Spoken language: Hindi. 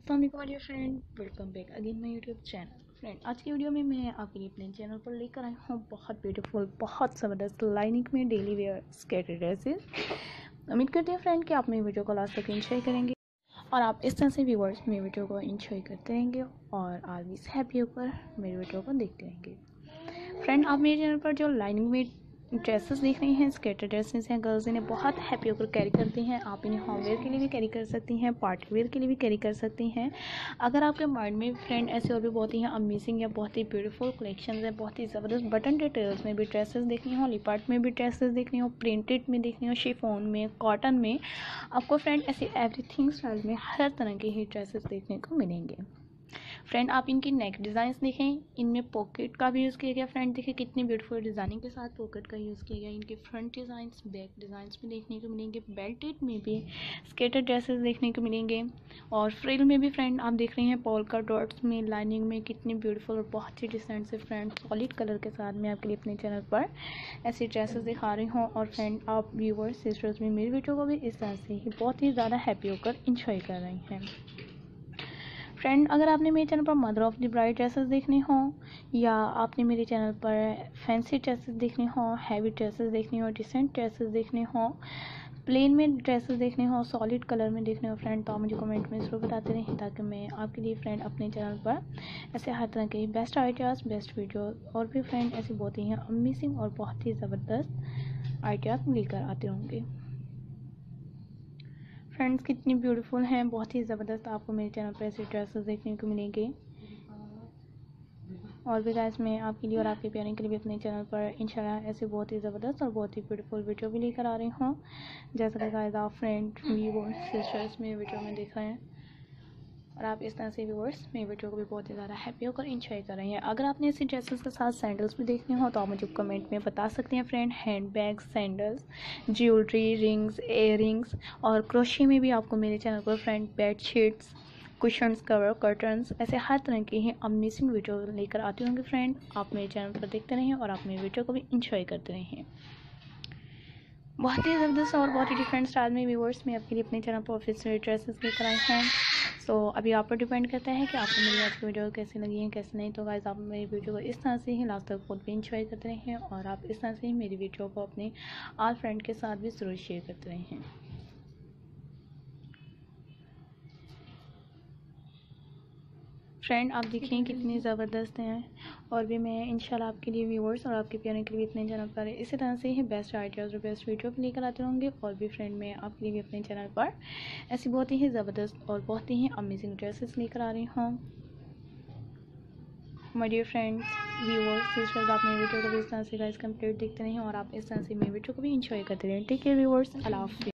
अस्सलाम वालेकुम dear friend, welcome back again my YouTube channel. Friend, आज की वीडियो में मैं आपके लिए अपने चैनल पर लेकर आई हूँ बहुत ब्यूटीफुल, बहुत ज़बरदस्त लाइनिंग में डेली वेयर स्केर्टेड ड्रेसेस। उम्मीद करती हूँ फ्रेंड कि आप मेरी वीडियो को लास्ट तक एंजॉय करेंगे और आप इस तरह से व्यूअर्स मेरी वीडियो को एंजॉय करते रहेंगे और ऑलवेज हैप्पी होकर मेरी वीडियो को देखते रहेंगे। फ्रेंड, आप मेरे चैनल पर जो लाइनिंग में ड्रेसेस देख रही हैं, स्केर्टेड ड्रेसेस हैं, गर्ल्स इन्हें बहुत हैप्पी होकर कैरी करती हैं। आप इन्हें होम वेयर के लिए भी कैरी कर सकती हैं, पार्टी वेयर के लिए भी कैरी कर सकती हैं। अगर आपके माइंड में फ्रेंड ऐसे और भी बहुत ही अमेजिंग या बहुत ही ब्यूटीफुल कलेक्शंस है, बहुत ही ज़बरदस्त बटन डिटेल्स में भी ड्रेसेस देखनी हो, लिपार्ट में भी ड्रेसेस देखनी हो, प्रिंटेड में देखनी हो, शिफॉन में, कॉटन में, आपको फ्रेंड ऐसे एवरीथिंग स्टाइल में हर तरह के ही ड्रेसेस देखने को मिलेंगे। फ्रेंड, आप इनकी नेक डिज़ाइंस देखें, इनमें पॉकेट का भी यूज़ किया गया। फ्रेंड देखिए कितनी ब्यूटीफुल डिज़ाइनिंग के साथ पॉकेट का यूज़ किया गया। इनके फ्रंट डिज़ाइंस, बैक डिज़ाइंस भी देखने को मिलेंगे। बेल्टेड में भी स्केर्टेड ड्रेसेस देखने को मिलेंगे और फ्रिल में भी फ्रेंड आप देख रही हैं पोल्का डॉट्स में, लाइनिंग में कितनी ब्यूटीफुल और बहुत ही डिसेंट से फ्रेंड सॉलिड कलर के साथ मैं आपके लिए अपने चैनल पर ऐसे ड्रेसेस दिखा रही हूँ। और फ्रेंड, आप व्यूअर्स सिस्टर्स में मेरी वीडियो को भी इस तरह से ही बहुत ही ज़्यादा हैप्पी होकर इंजॉय कर रही हैं। फ्रेंड, अगर आपने मेरे चैनल पर mother of the bride dresses देखने हो या आपने मेरे चैनल पर फैंसी ड्रेसेस देखने हो, हैवी ड्रेसेस देखनी हो, डिसेंट ड्रेसेस देखने हो, प्लेन में ड्रेसेस देखने हो, सॉलिड कलर में देखने हो फ्रेंड, तो आप मुझे कमेंट में ज़रूर बताते रहें ताकि मैं आपके लिए फ्रेंड अपने चैनल पर ऐसे हर तरह के बेस्ट आइडियाज़, बेस्ट वीडियो और भी फ्रेंड ऐसे बहुत ही अमेजिंग और बहुत ही ज़बरदस्त आइडियाज़ लेकर आते होंगे। फ्रेंड्स, कितनी ब्यूटीफुल हैं, बहुत ही ज़बरदस्त आपको मेरे चैनल पर ऐसे ड्रेसेस देखने को मिलेंगे। और भी गाइस, मैं आपके लिए और आपके प्यारे के लिए भी अपने चैनल पर इंशाल्लाह ऐसे बहुत ही ज़बरदस्त और बहुत ही ब्यूटीफुल वीडियो भी लेकर आ रही हूँ। जैसा कि गाइस आप फ्रेंड व्यूअर्स सिस्टर्स मेरे वीडियो में देख रहे हैं और आप इस तरह से व्यूअर्स मेरी वीडियो को भी बहुत ही ज़्यादा हैप्पी होकर इंजॉय कर रहे हैं। अगर आपने ऐसे ड्रेसेस के साथ सैंडल्स भी देखने हो तो आप मुझे कमेंट में बता सकते हैं friend. Hand bag, sandals, jewellery, rings, earrings और क्रोशे में भी आपको मेरे चैनल पर friend bed sheets, cushions, cover, curtains ऐसे हर तरह के ही अमेजिंग वीडियो लेकर आते होंगे फ्रेंड। आप मेरे चैनल पर देखते रहें और आप मेरी वीडियो को भी इंजॉय करते रहें। बहुत ही ज़बरदस्त और बहुत ही डिफरेंट स्टाइल में व्यूअर्स मैं आपके लिए अपने चैनल पर ऑफिशियल ड्रेसेस लेकर आए हैं। तो अभी आप पर डिपेंड करता है कि आपको मेरी आज की वीडियो कैसी लगी है, कैसे नहीं। तो गाइस, आप मेरी वीडियो को इस तरह से ही लास्ट तक खुद भी इंजॉय करते रहें और आप इस तरह से ही मेरी वीडियो को अपने ऑल फ्रेंड के साथ भी ज़रूर शेयर करते रहें। फ्रेंड, आप देखिए कितनी ज़बरदस्त हैं और भी मैं इंशाल्लाह आपके लिए व्यूअर्स और आपके प्यारे के लिए इतने चैनल पर इसी तरह से ही बेस्ट आइडियाज़ और बेस्ट वीडियो भी लेकर आते होंगे। और भी फ्रेंड, मैं आपके लिए भी अपने चैनल पर ऐसी बहुत ही ज़बरदस्त और बहुत ही अमेजिंग ड्रेसेस लेकर आ रही हूँ। My dear friends, viewers sisters, आप मेरी वीडियो को भी इस तरह से गाइस कंप्लीट देखते रहें और आप इस तरह से मेरी वीडियो को भी इंजॉय करते रहें। टेक केयर व्यूअर्स, अल्लाह हाफ़िज़।